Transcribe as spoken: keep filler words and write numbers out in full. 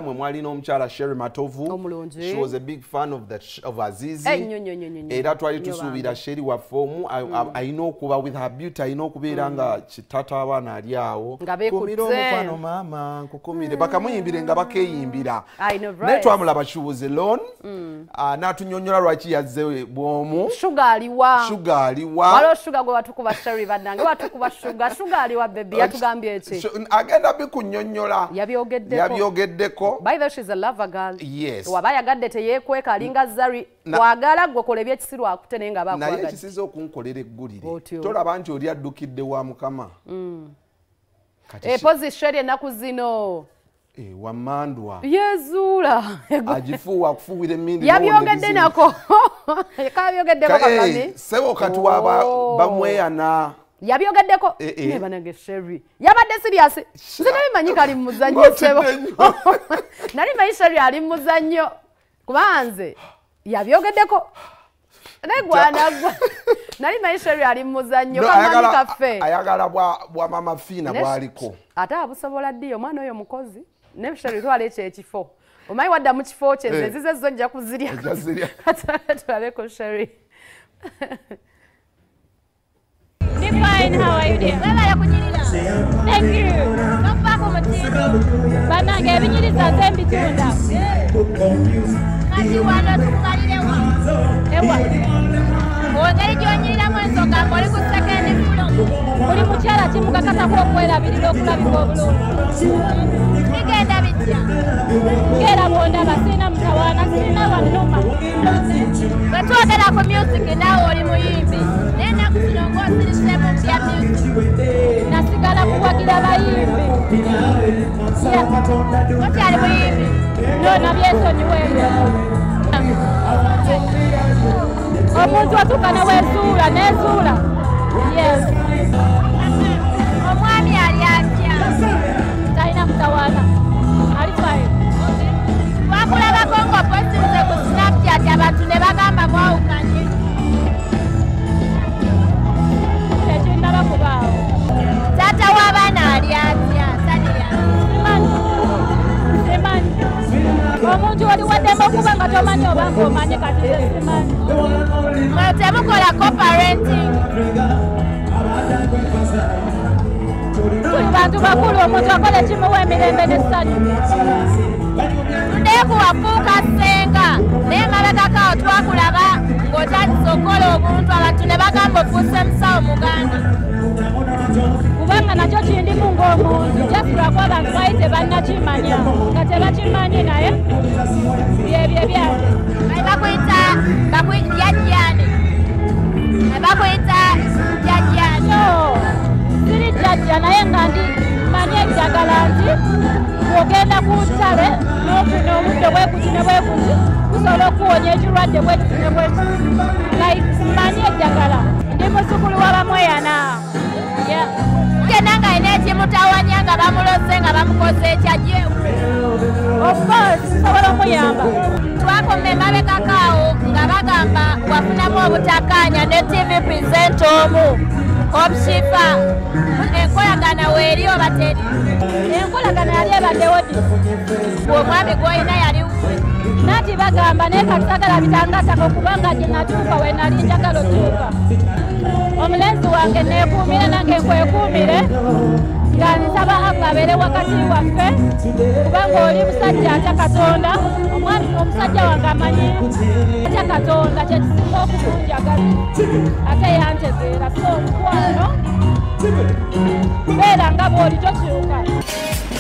mwe mwali n'omukyala Sherry Matovu. She was a big fan of the of Azizi. Era twali tusuubira Sherry waffe omu ayina okuba with her beauty, ayina okubeera nga kitata abaana ali awo. Kumira omukwano maama nkukumire bakamuyimbire nga bakeeyimbira. Naye twamulaba she was alone. N'atunyonnyola lwaki yazze bw'omu. Sugar aliwa. Sugar aliwa. Waliwo sugar gwe watukuba Sherry bannange watukuba sugar. Sugar aliwa baby yatugambye eki. Agenda bikunnyonnyola. Yabyogeddeko. Yabyogeddeko. By the way, she's a lover girl. Yes. Waba yagadde teyeekweka alinga Zari. Wagala gwe kola ebyekisiru akute naye nga bakwagadde. Naye ekisiza okunkolera eggulire. Tolaba nti oli addukidde wa Mukama. Eh, pozi Sherry ennaku zino. Eh, wamandwa. Yezuula. Agifuwa akufuwira emmindi. Yabyogedde nako. Kabyogeddeko kakami. Eh, sebo kati waba bamweyana. Yabyogeddeko ne banange Sherry yabadde serious sinali manyi kali mu muzannyo sebo nali manyi Sherry ali mu muzannyo kubanze yabyogeddeko ne gwana gwa nali manyi Sherry ali mu muzannyo kama kafe ayagala bwa bwa Maama Fiina bwaliko ate abusobola ddi omwana oyo mukozi ne Sherry twale ekyo kifo omanyi wadda mu kifo kye nzize zo nja kuzirya tulabe ko Sherry. Fine, how are you doing? Thank you. Come back on my team. Banana, giving you this same between them. You want to carry them one. What are you doing? I'm going to go to the second floor. Uri muchara chimuka kata kuokwela bililo kula bikobulu. Igenda bitya. Kera bonda basina mtawana sina wanoma. Batwagala ku music nawo oli muyimbi. Nenda kusinongoza sisemo ya music. Nasigala kuwagira bayimbi. Wati ali muyimbi. No na byeso ni wewe. Omuntu atukana wezuula nezuula. Yes. Omwami ali atya. Talina mutawana. Ali fine. Wakulabako nga positize ku Snapchat abantu ne bagamba mwawukanye. Ekyo ndaba kubaawo. Taata w'abaana ali atya. Tanira. Simanyi. Simanyi. Omuntu oli waddemu okuba nga tomanyi oba ng'omanyi kati simanyi. Mwe temukola co-parenting. Tuli bantu bakulu omuntu akola ekimuwa emirembe n'essanyu. Tudeeku wafuuka ssenga naye emabegakaawo twakulaba ng'otandise okola obuntu abantu ne bagamba ofuuse musawo Muganda. Kubanga nakyo kindimu ng'omuntu kyafulako abantu baali tebannakimanya nga tebakimanyi naye byebyo byange. Bakuyita jjajjaani. Bakuyita jjajjaani. No, siri jjajja naye nga ndi manyi eddagala nti bw'ogenda ku ttale n'ofuna omuddo bwekuti ne bwekuti gusobola okuwonya ekirwadde bwekiti ne bwekiti. Like manyi eddagala ndi muzzukulu wa bamweyana. Genda nga alina ekimutawanya nga bamuloze nga bamukoze ekyajjeewo. Of course, nsobola omuyamba. Twakoma emabegakaawo nga bagamba wafunamu obutakkaanya ne T V presenter omu obushifa enkolagana weeri oba teri. Enkolagana yali ebaddewo ddi. Omwami gw'olina yali nati bagamba naye kati sagala bitangatako kubanga gye natuuka we nali njagala otuuka. Omulenzi wange neekuumire nange nkwekuumire nga nsaba Aba abeere wakati waffe kubanga oli musajja atya Katonda. Omwami omusajja wange amanyi atya Katonda kye kisinga okukunjagala ate yantegeera so omukwano beera nga bw'oli tokyuka.